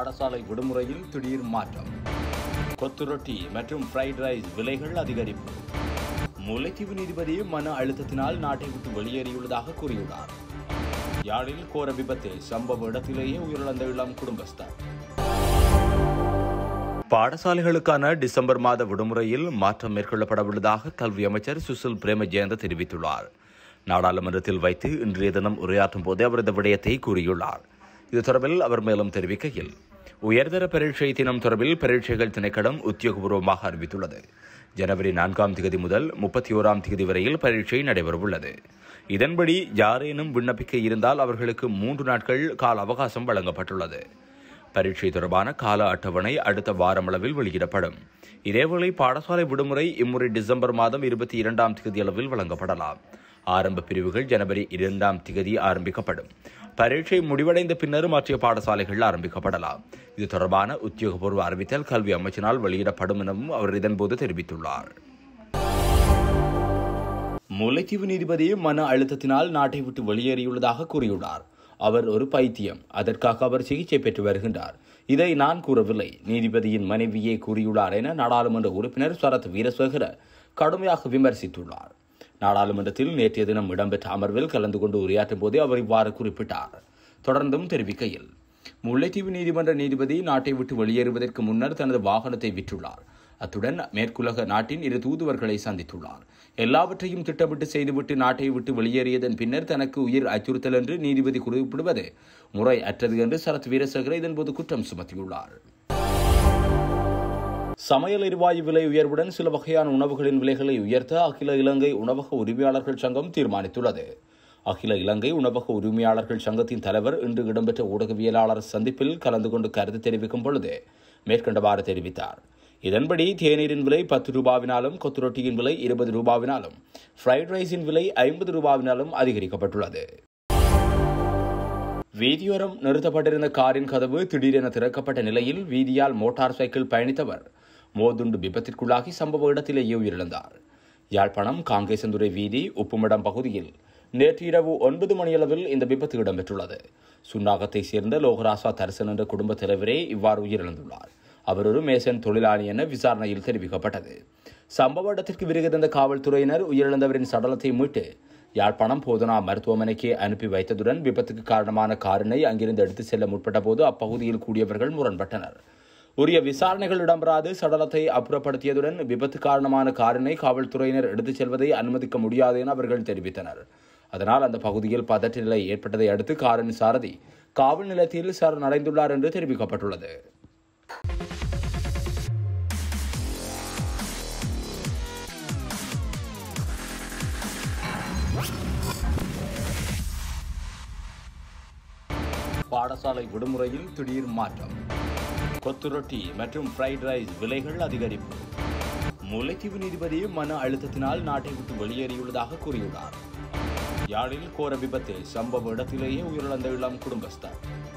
பாடசாலை விடுமுறையில் திடீர் மாற்றம். கொத்து ரொட்டி மற்றும் ஃப்ரைட் ரைஸ் விலைகள் அதிகரிப்பு. முல்லைத்தீவு நீதிபதி மன அழுத்தத்தினால் நாட்டை விட்டு வெளியேறியுள்ளதாக கூறியுள்ளார். யாழில் கோர விபத்து, சம்பவ இடத்திலேயே உயிரிழந்த இளம் குடும்பஸ்தர். பாடசாலைகளுக்கான டிசம்பர் மாத விடுமுறையில் மாற்றம் மேற்கொள்ளப்படவுள்ளதாக கல்வி அமைச்சர் சுசில் பிரேமஜயந்த தெரிவித்துள்ளார். நாடாளுமன்றத்தில் வைத்து இன்றைய தினம் உரையாற்றும் போது அவர் இந்த விடயத்தை கூறியுள்ளார். இது தொடர்பில் அவர் மேலும் தெரிவிக்கையில், உயர்தர பரீட்சை தினம் தொடர்பில் பரீட்சைகள் திணைக்களம் உத்தியோகபூர்வமாக அறிவித்துள்ளது. ஜனவரி 4ஆம் தேதி முதல் 31ஆம் தேதி வரையில் பரீட்சை நடைபெறவுள்ளது. இதன்படி யாரேனும் விண்ணப்பிக்க இருந்தால் அவர்களுக்கு 3 நாட்கள் கால அவகாசம் வழங்கப்பட்டுள்ளது. பரீட்சை தொடர்பான கால அட்டவணை அடுத்த வாரமளவில் வெளியிடப்படும். இதேவேளை பாடசாலை விடுமுறை இம்முறை டிசம்பர் மாதம் 22ஆம் தேதி அளவில் வழங்கப்படலாம். ஆரம்ப பிரிவுகள் ஜனவரி 2ஆம் தேதி ஆரம்பிக்கப்படும். பரீட்சை முடிவடைந்த பின்னர் மற்ற பாடசாலைகள் ஆரம்பிக்கப்படலாம். இது தொடர்பான உத்தியோகபூர்வ அறிவித்தல் கல்வி அமைச்சினால் வெளியிடப்படும் எனவும் அவர் இதன்போது தெரிவித்துள்ளார். முல்லைத்தீவு நீதிபதி மன அழுத்தத்தினால் நாட்டை விட்டு வெளியேறியுள்ளதாக கூறியுள்ளார். அவர் ஒரு பைத்தியம், அதற்காக அவர் சிகிச்சை பெற்று வருகின்றார். இதை நான் கூறவில்லை, நீதிபதியின் மனைவியே கூறியுள்ளார் என நாடாளுமன்ற உறுப்பினர் சரத் வீரசேகர கடுமையாக விமர்சித்துள்ளார். நாடாளுமன்றத்தில் நேற்றைய தினம் இடம்பெற்ற அமர்வில் கலந்து கொண்டு உரையாற்றும் போதே அவர் இவ்வாறு குறிப்பிட்டார். தொடர்ந்தும் தெரிவிக்கையில், முல்லைத்தீவு நீதிமன்ற நீதிபதி நாட்டை விட்டு வெளியேறுவதற்கு முன்னர் தனது வாகனத்தை விற்றுள்ளார். அத்துடன் மேற்குலக நாட்டின் 2 தூதுவர்களை சந்தித்துள்ளார். எல்லாவற்றையும் திட்டமிட்டு செய்துவிட்டு நாட்டை விட்டு வெளியேறியதன் பின்னர் தனக்கு உயிர் அச்சுறுத்தல் என்று நீதிபதி குறிப்பிடுவது முறை அற்றது என்று சரத் வீரசேகர இதன்போது குற்றம் சுமத்தியுள்ளார். சமையல் எரிவாயு விலை உயர்வுடன் சில வகையான உணவுகளின் விலைகளை உயர்த்த அகில இலங்கை உணவக உரிமையாளர்கள் சங்கம் தீர்மானித்துள்ளது. அகில இலங்கை உணவக உரிமையாளர்கள் சங்கத்தின் தலைவர் இன்று இடம்பெற்ற ஊடகவியலாளர் சந்திப்பில் கலந்து கொண்டு கருத்து தெரிவிக்கும் பொழுது மேற்கண்டவாறு தெரிவித்தார். இதன்படி தேநீரின் விலை 10 ரூபாவினாலும், கொத்து ரொட்டியின் விலை 20 ரூபாவினாலும், ஃப்ரைட் ரைஸின் விலை 50 ரூபாவினாலும் அதிகரிக்கப்பட்டுள்ளது. வீதியோரம் நிறுத்தப்பட்டிருந்த காரின் கதவு திடீரென திறக்கப்பட்ட நிலையில் வீதியால் மோட்டார் சைக்கிள் பயணித்தவர் மோதுண்டு விபத்திற்குள்ளாகி சம்பவ இடத்திலேயே உயிரிழந்தார். யாழ்ப்பாணம் காங்கேசந்துறை வீதி உப்புமடம் பகுதியில் நேற்று இரவு 9 மணியளவில் இந்த விபத்து இடம்பெற்றுள்ளது. சுன்னாகத்தை சேர்ந்த லோகராசா தரிசன் என்ற குடும்ப தலைவரே இவ்வாறு உயிரிழந்துள்ளார். அவர் ஒரு மேசன் தொழிலாளி என விசாரணையில் தெரிவிக்கப்பட்டது. சம்பவ இடத்திற்கு விருகி தந்த காவல்துறையினர் உயிரிழந்தவரின் சடலத்தை மீட்டு யாழ்ப்பாணம் போதனா மருத்துவமனைக்கு அனுப்பி வைத்ததுடன் விபத்துக்கு காரணமான காரினை அங்கிருந்து எடுத்து செல்ல முற்பட்ட போது அப்பகுதியில் கூடியவர்கள் முரண்பட்டனர். உரிய விசாரணைகள் இடம்பெறாது சடலத்தை அப்புறப்படுத்தியதுடன் விபத்து காரணமான காரினை காவல்துறையினர் எடுத்துச் செல்வதை அனுமதிக்க முடியாது என அவர்கள் தெரிவித்தனர். அதனால் அந்த பகுதியில் பதற்ற நிலை ஏற்பட்டதை அடுத்து காரின் சாரதி காவல் நிலையத்தில் சரணடைந்துள்ளார் என்று தெரிவிக்கப்பட்டுள்ளது. பாடசாலை விடுமுறையில் திடீர் மாற்றம். கொத்து ரொட்டி மற்றும் ஃப்ரைட் ரைஸ் விலைகள் அதிகரிப்பு. முல்லைத்தீவு நீதிபதி மன அழுத்தத்தினால் நாட்டை விட்டு வெளியேறியுள்ளதாக கூறியுள்ளார். யாழில் கோர விபத்து, சம்பவ இடத்திலேயே உயிரிழந்த இளம் குடும்பஸ்தர்.